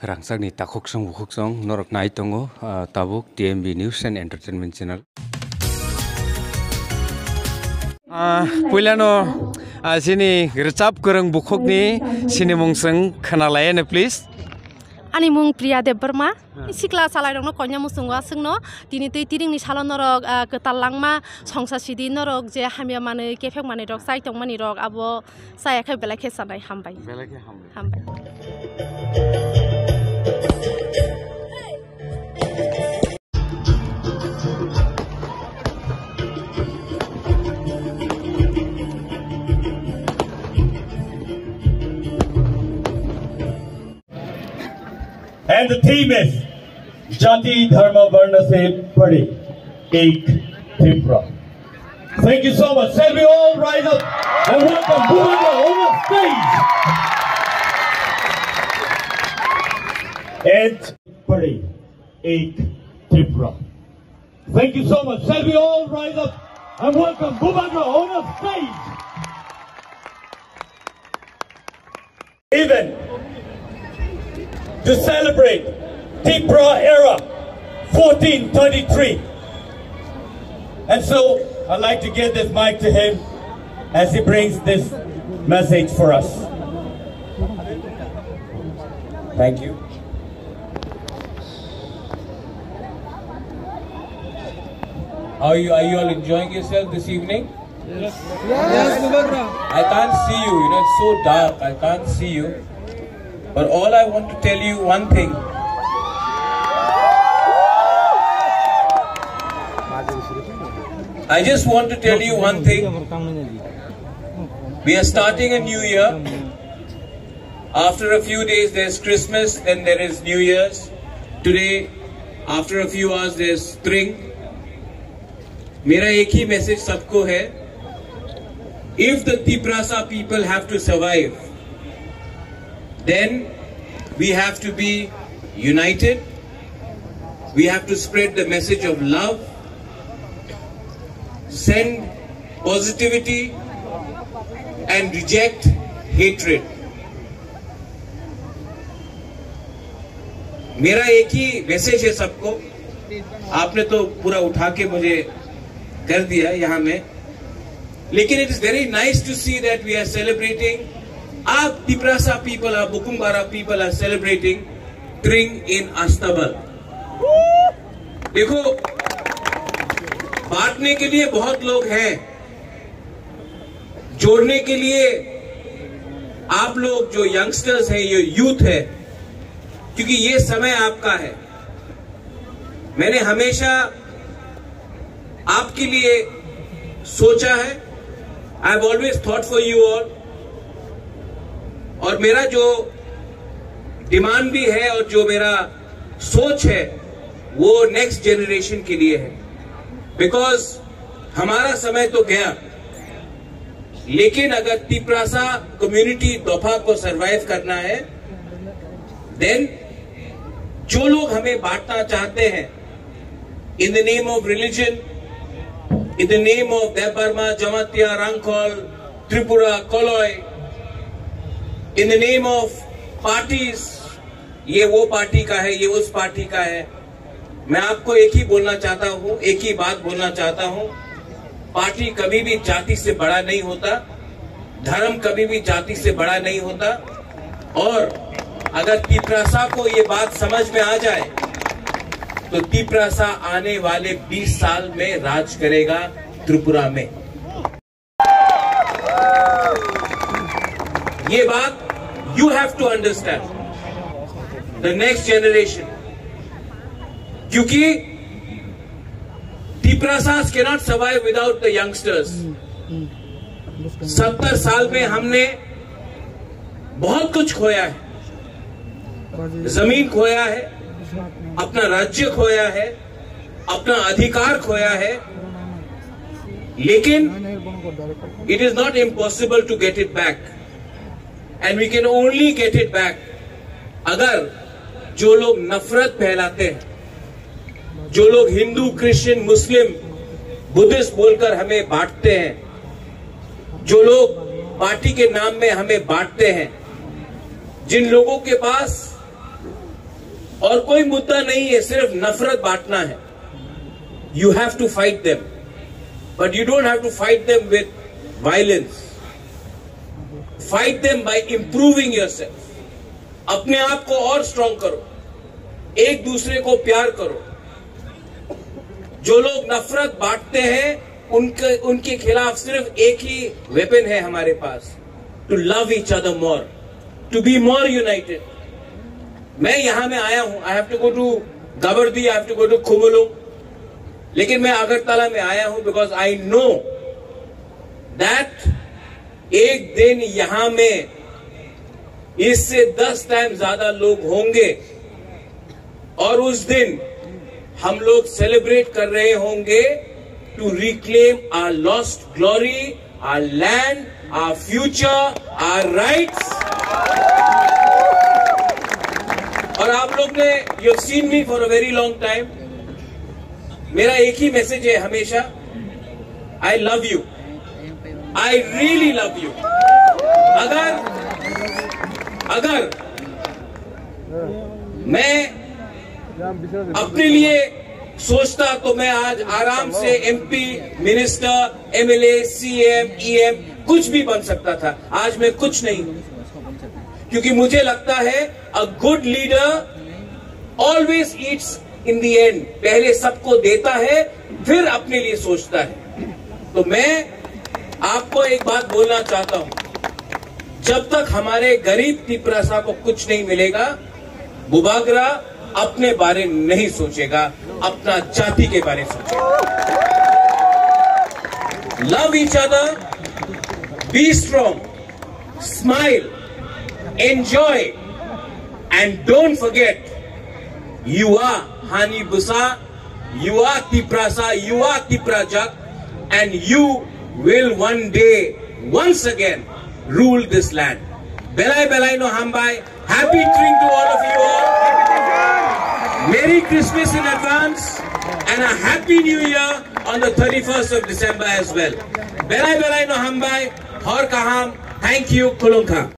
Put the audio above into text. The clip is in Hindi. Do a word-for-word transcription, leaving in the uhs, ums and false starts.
Rangsakni takoksong bukoksong norok nai tongo tabuk T M B News and Entertainment Channel. Puilano sini gercap kereng bukokni sini mungseng khanalayan please. Ani mung Priya Debarma sikla salai rong no konya musungwa sungno tini tei tiring ni salon norok ketalangma songsa sidi norok je hamya mane kefek mane rok sai tong mani rok abo saya khai belakhe sanai hambai belakhe hambai And the theme is Jati Dharma Varna Se Pade Ek Tripura. Thank you so much. Shall we all rise up and welcome Bhuvendra on the stage? And Pade Ek Tripura. Thank you so much. Shall we all rise up and welcome Bhuvendra on the stage? Even to celebrate Tripura era fourteen thirty-three. And so I'd like to give this mic to him as he brings this message for us. Thank you. How are you, are you all enjoying yourself this evening? Yes. Yes, Bhuvendra. I can't see you, you know, it's so dark, I can't see you. But all I want to tell you one thing. I just want to tell you one thing. We are starting a new year. After a few days there's Christmas, then there is New Year's. Today, after a few hours there's spring. Mera ek hi message sabko hai. If the Tiprasa people have to survive, then we have to be united. We have to spread the message of love, send positivity and reject hatred. मेरा एक ही मैसेज है सबको. आपने तो पूरा उठा के मुझे कर दिया यहाँ में, लेकिन it is very nice to see that we are celebrating. Our Tiprasa people, our Bukumbara people are celebrating Tring in Astabal. देखो, बांटने के लिए बहुत लोग हैं, जोड़ने के लिए आप लोग जो यंगस्टर्स हैं, ये यूथ है, क्योंकि ये समय आपका है. मैंने हमेशा आपके लिए सोचा है. I have always thought for you all. और मेरा जो डिमांड भी है और जो मेरा सोच है वो नेक्स्ट जनरेशन के लिए है. बिकॉज हमारा समय तो गया, लेकिन अगर तिप्रासा कम्युनिटी दोफा को सरवाइव करना है, देन जो लोग हमें बांटना चाहते हैं in the name of religion, in the name of Debbarma, Jamatia, Rangkhol, Tripura, Kaloi, in the name of parties, ये वो पार्टी का है, ये उस पार्टी का है. मैं आपको एक ही बोलना चाहता हूं, एक ही बात बोलना चाहता हूं. पार्टी कभी भी जाति से बड़ा नहीं होता, धर्म कभी भी जाति से बड़ा नहीं होता. और अगर तिप्रासा को ये बात समझ में आ जाए तो तिप्रासा आने वाले बीस साल में राज करेगा त्रिपुरा में. ये बात you have to understand, the next generation, क्योंकि Tiprasas cannot survive without the youngsters. सत्तर साल में हमने बहुत कुछ खोया है. जमीन खोया है, अपना राज्य खोया है, अपना अधिकार खोया है, लेकिन it is not impossible to get it back. And we can only get it back अगर जो लोग नफरत फैलाते हैं, जो लोग हिंदू, क्रिश्चियन, मुस्लिम, बुद्धिस्ट बोलकर हमें बांटते हैं, जो लोग पार्टी के नाम में हमें बांटते हैं, जिन लोगों के पास और कोई मुद्दा नहीं है, सिर्फ नफरत बांटना है। You have to fight them, but you don't have to fight them with violence. Fight them by improving yourself. अपने आप को और स्ट्रांग करो, एक दूसरे को प्यार करो। जो लोग नफरत बांटते हैं उनके उनके खिलाफ सिर्फ एक ही वेपन है हमारे पास, to love each other more, to be more united. मैं यहां में आया हूं, I have to go to Gabardi, I have to go to Khumulung, लेकिन मैं अगरतला में आया हूं बिकॉज आई नो दैट एक दिन यहां में इससे दस टाइम ज्यादा लोग होंगे और उस दिन हम लोग सेलिब्रेट कर रहे होंगे to reclaim our lost glory, our land, our future, our rights. और आप लोग ने, you have seen me for a very long time, मेरा एक ही मैसेज है हमेशा, I love you, I really love you. अगर अगर मैं अपने लिए सोचता तो मैं आज आराम से MP, minister, MLA, CM, EM कुछ भी बन सकता था। आज मैं कुछ नहीं हूं, क्योंकि मुझे लगता है a good leader always eats in the end. पहले सबको देता है, फिर अपने लिए सोचता है। तो मैं आपको एक बात बोलना चाहता हूं, जब तक हमारे गरीब तिपरासा को कुछ नहीं मिलेगा, बुबागरा अपने बारे में नहीं सोचेगा, अपना जाति के बारे में सोचेगा। Love each other, be strong, smile, enjoy and don't forget you are Hani Busa, you are Tiprasa, you are Tiprajak, and you will one day once again rule this land. Belai Belai no Hambai, happy Tring to all of you all. Merry Christmas in advance and a Happy New Year on the thirty-first of December as well. Belai Belai no Hambai, Hor Kaham, thank you, Kulungka.